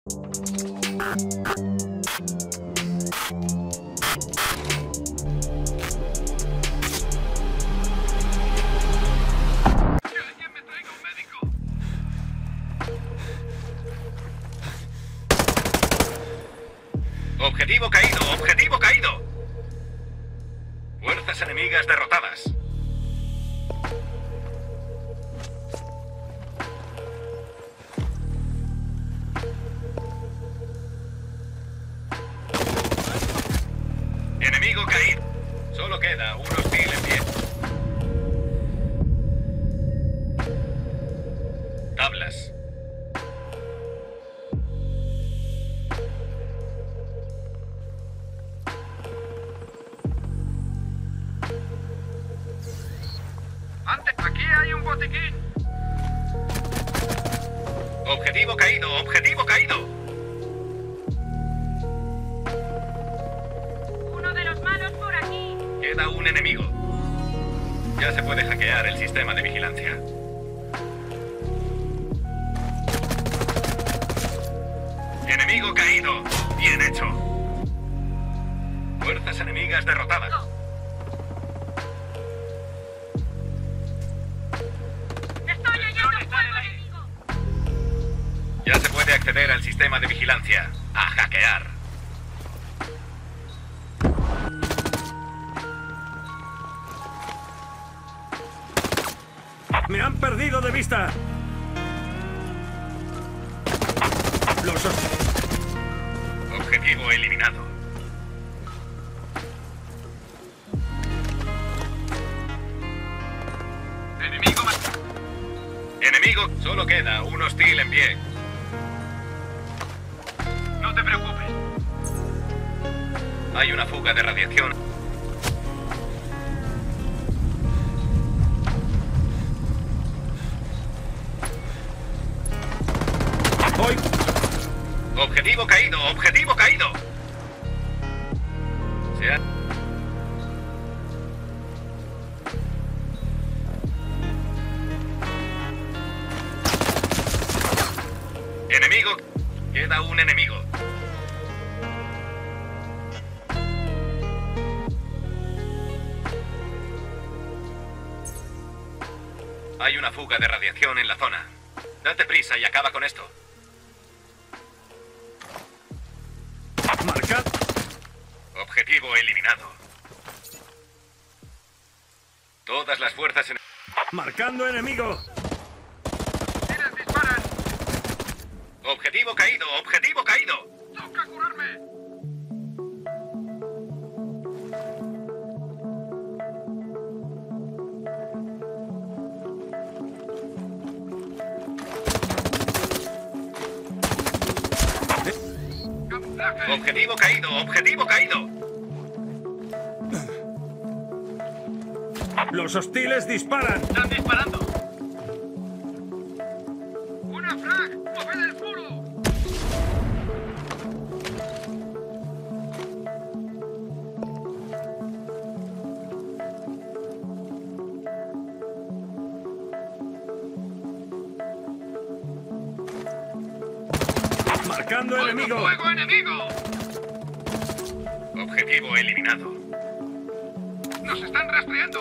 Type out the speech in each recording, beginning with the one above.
Objetivo caído, objetivo caído. Fuerzas enemigas derrotadas. Enemigo caído. Solo queda un hostil en pie. Tablas. Aquí hay un botiquín. Objetivo caído, objetivo caído. Uno de los malos por aquí. Queda un enemigo. Ya se puede hackear el sistema de vigilancia. Enemigo caído. Bien hecho. Fuerzas enemigas derrotadas. Estoy leyendo fuego enemigo. Ya se puede acceder al sistema de vigilancia. A hackear. ¡Me han perdido de vista! Objetivo eliminado. Enemigo más. Enemigo, solo queda un hostil en pie. No te preocupes. Hay una fuga de radiación. ¡Voy! Objetivo caído, objetivo caído. Se ha... Enemigo. Queda un enemigo. Hay una fuga de radiación en la zona. Date prisa y acaba con esto. ¡Marcad! Objetivo eliminado. Todas las fuerzas en... ¡Marcando enemigo! ¡Tiras, disparan! Objetivo caído, objetivo caído. ¡Toca curarme! ¡Camuflaje! Objetivo caído, objetivo caído. ¡Los hostiles disparan! ¡Están disparando! ¡Una frag! ¡Moved el muro! ¡Marcando enemigo! ¡Fuego enemigo! Objetivo eliminado. ¡Nos están rastreando!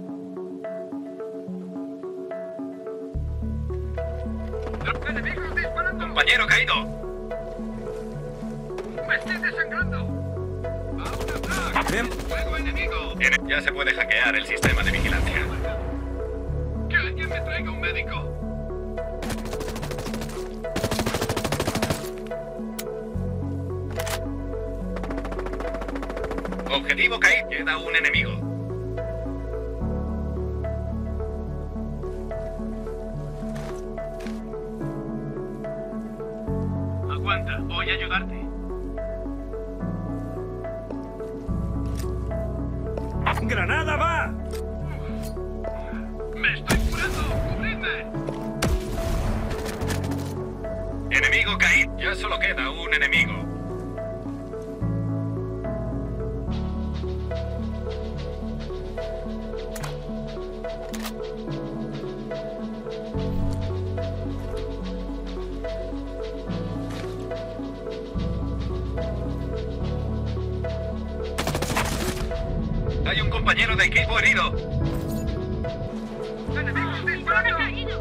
¡Enemigos disparando! Compañero caído. ¡Me estoy desangrando! ¡A una frag! Bien. ¡Fuego enemigo! Ya se puede hackear el sistema de vigilancia. ¡Que alguien me traiga un médico! Objetivo caído. Queda un enemigo. Aguanta, voy a ayudarte. ¡Granada va! ¡Me estoy curando! ¡Cubridme! Enemigo caído. Ya solo queda un enemigo. compañero de equipo herido. ¡Enemigos ¡Drone disparando! caído!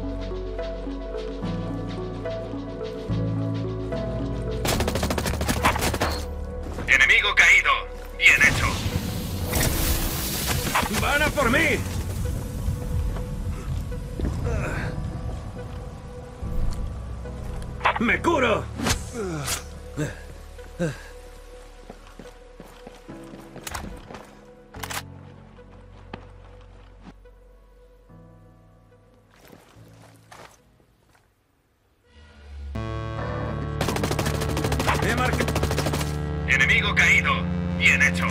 Enemigo caído. Bien hecho. ¡Van a por mí! ¡Me curo! He marcado. Enemigo caído. Bien hecho.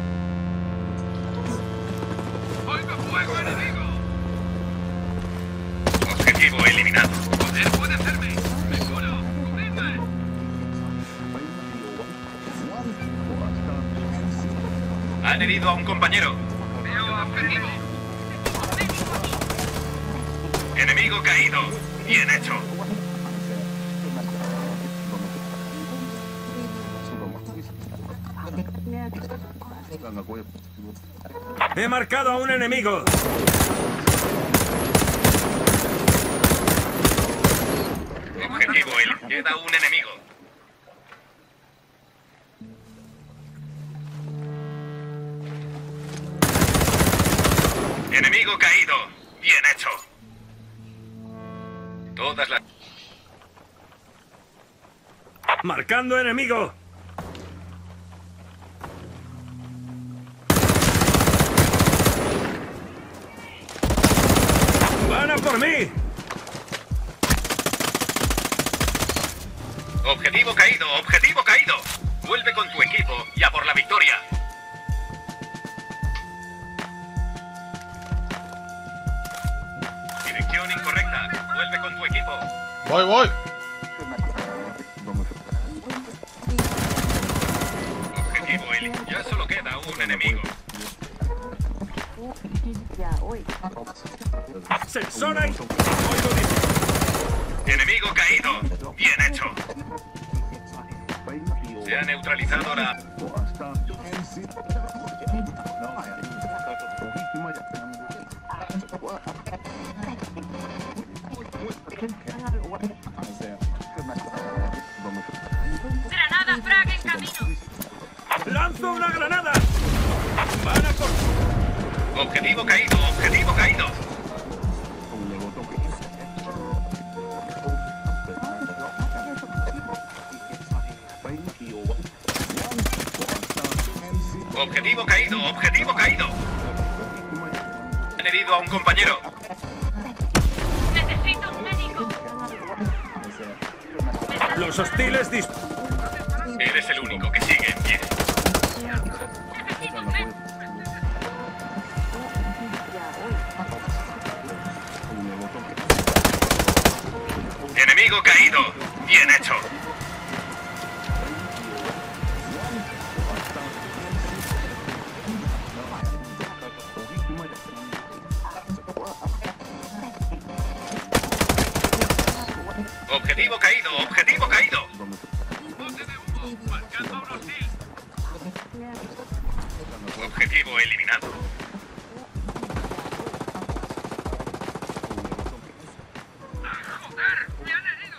¡Oigo fuego enemigo! Objetivo eliminado. ¡Poder puede hacerme! ¡Me curo! ¡Cubridme! Han herido a un compañero. ¡Veo objetivo! Enemigo caído. Bien hecho. He marcado a un enemigo. Objetivo eliminado. Queda un enemigo. Enemigo caído. Bien hecho. Todas las... Marcando enemigo. ¡Van a por mí! Objetivo caído. Objetivo caído. Vuelve con tu equipo y a por la victoria. Dirección incorrecta. Vuelve con tu equipo. Voy. Objetivo eliminado. Ya solo queda un enemigo. ¡Sensor ahí! Oigo dis- Enemigo caído. Bien hecho. Se ha neutralizado la... ¡Granada frag en camino! ¡Lanzo una granada! ¡Van a por... Objetivo caído. Objetivo caído. Objetivo caído. Objetivo caído. Han herido a un compañero. ¡Necesito un médico! Los hostiles dis... Eres el único que sigue en pie. ¡Necesito un médico! Enemigo caído. Bien hecho. Objetivo caído. Objetivo caído. ¡Bote de humo! ¡Marcando a un hostil! Objetivo eliminado. ¡Joder! ¡Me han herido!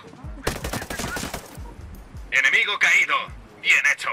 Enemigo caído. Bien hecho.